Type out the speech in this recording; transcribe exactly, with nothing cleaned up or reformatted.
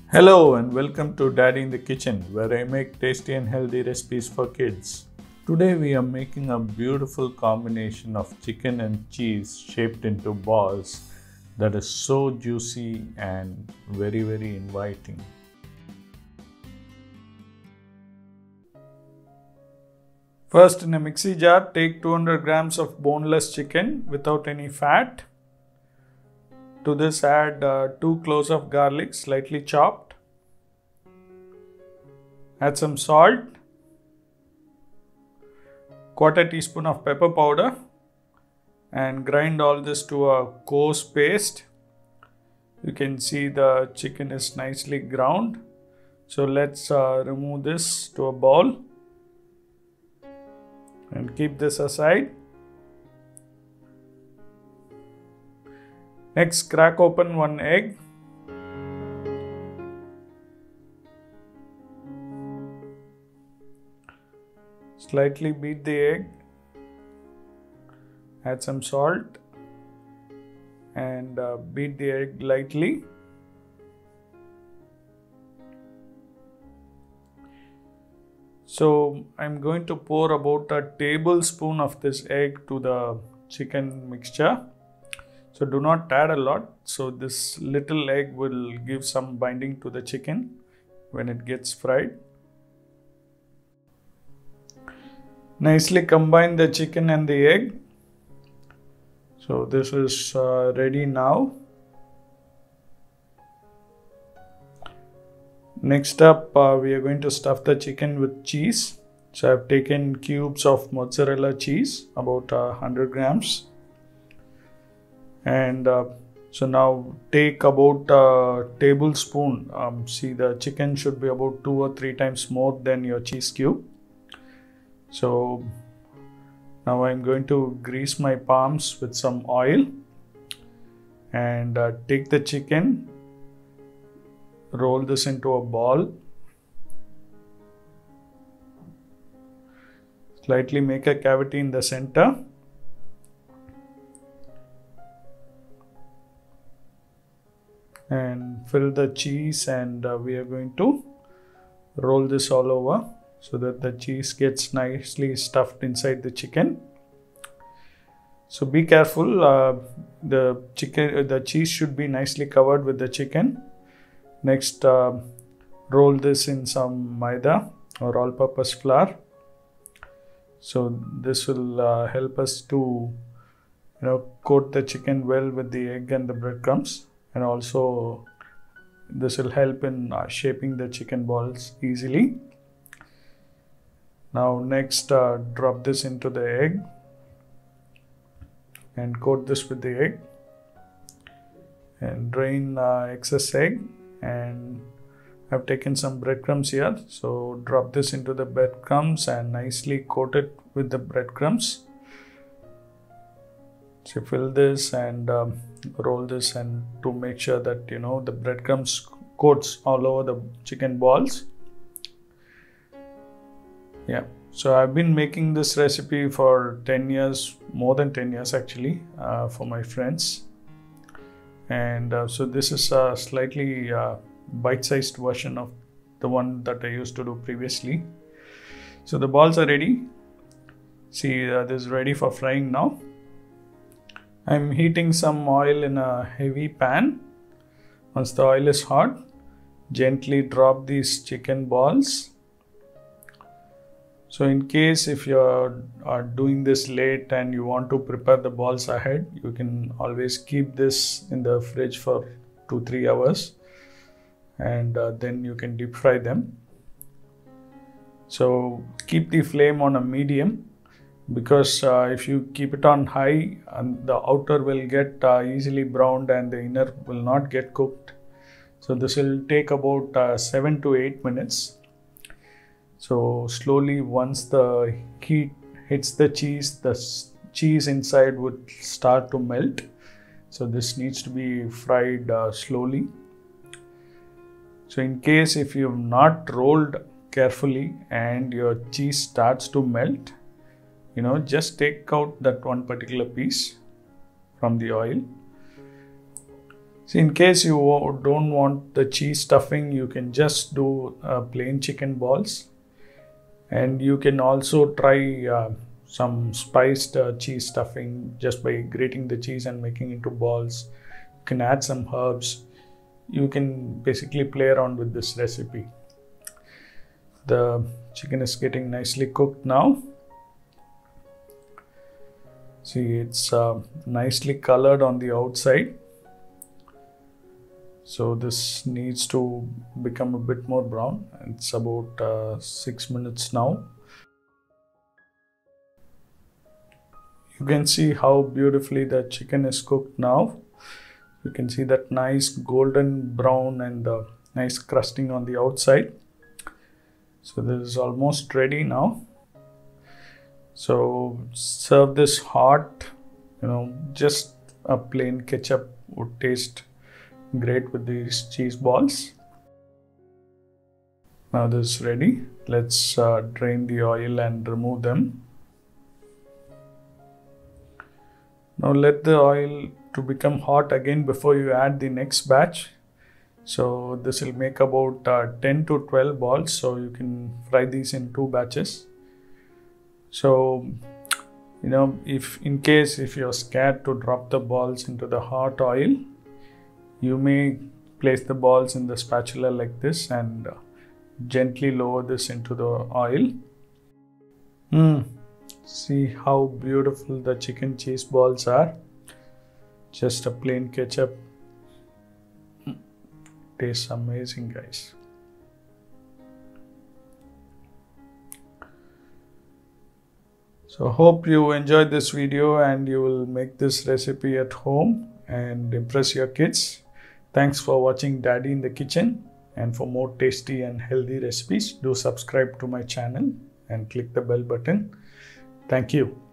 Hello and welcome to Daddy in the Kitchen, where I make tasty and healthy recipes for kids. Today we are making a beautiful combination of chicken and cheese shaped into balls that is so juicy and very very inviting. First, in a mixie jar, take two hundred grams of boneless chicken without any fat. To this add uh, two cloves of garlic slightly chopped. Add some salt, quarter teaspoon of pepper powder, and grind all this to a coarse paste. You can see the chicken is nicely ground. So let's uh, remove this to a bowl and keep this aside. Next, crack open one egg. Slightly beat the egg. Add some salt and uh, beat the egg lightly. So I'm going to pour about a tablespoon of this egg to the chicken mixture. So do not add a lot. So this little egg will give some binding to the chicken when it gets fried. Nicely combine the chicken and the egg. So this is uh, ready now. Next up, uh, we are going to stuff the chicken with cheese. So I have taken cubes of mozzarella cheese, about uh, one hundred grams. And uh, so now take about a tablespoon. Um, see, the chicken should be about two or three times more than your cheese cube. So now I'm going to grease my palms with some oil and uh, take the chicken, roll this into a ball, slightly make a cavity in the center. And fill the cheese, and uh, we are going to roll this all over so that the cheese gets nicely stuffed inside the chicken. So be careful, uh, the chicken, the cheese should be nicely covered with the chicken. Next, uh, roll this in some maida or all-purpose flour. So this will uh, help us to, you know, coat the chicken well with the egg and the breadcrumbs. And also this will help in uh, shaping the chicken balls easily. Now next, uh, drop this into the egg and coat this with the egg and drain uh, excess egg. And I've taken some breadcrumbs here, so drop this into the breadcrumbs and nicely coat it with the breadcrumbs. So fill this and um, roll this, and to make sure that you know the breadcrumbs coats all over the chicken balls. Yeah, so I've been making this recipe for ten years, more than ten years actually, uh, for my friends. And uh, so this is a slightly uh, bite-sized version of the one that I used to do previously. So the balls are ready. See, uh, this is ready for frying now. I'm heating some oil in a heavy pan. Once the oil is hot, gently drop these chicken balls. So in case if you are, are doing this late and you want to prepare the balls ahead, you can always keep this in the fridge for two to three hours and uh, then you can deep fry them. So keep the flame on a medium, because uh, if you keep it on high, and the outer will get uh, easily browned and the inner will not get cooked. So this will take about uh, seven to eight minutes. So slowly, once the heat hits the cheese, the cheese inside would start to melt. So this needs to be fried uh, slowly. So in case if you have not rolled carefully and your cheese starts to melt, you know, just take out that one particular piece from the oil. So in case you don't want the cheese stuffing, you can just do uh, plain chicken balls, and you can also try uh, some spiced uh, cheese stuffing just by grating the cheese and making into balls. You can add some herbs. You can basically play around with this recipe. The chicken is getting nicely cooked now. See, it's uh, nicely colored on the outside. So this needs to become a bit more brown. It's about uh, six minutes now. You can see how beautifully the chicken is cooked now. You can see that nice golden brown and uh, nice crusting on the outside. So this is almost ready now. So serve this hot. You know, just a plain ketchup would taste great with these cheese balls. Now this is ready. Let's uh, drain the oil and remove them. Now let the oil to become hot again before you add the next batch. So this will make about uh, ten to twelve balls. So you can fry these in two batches. So, you know, if in case if you're scared to drop the balls into the hot oil, you may place the balls in the spatula like this and uh, gently lower this into the oil. Mm. See how beautiful the chicken cheese balls are. Just a plain ketchup. Mm. Tastes amazing, guys. So hope you enjoyed this video and you will make this recipe at home and impress your kids. Thanks for watching Daddy in the Kitchen, and for more tasty and healthy recipes, do subscribe to my channel and click the bell button. Thank you.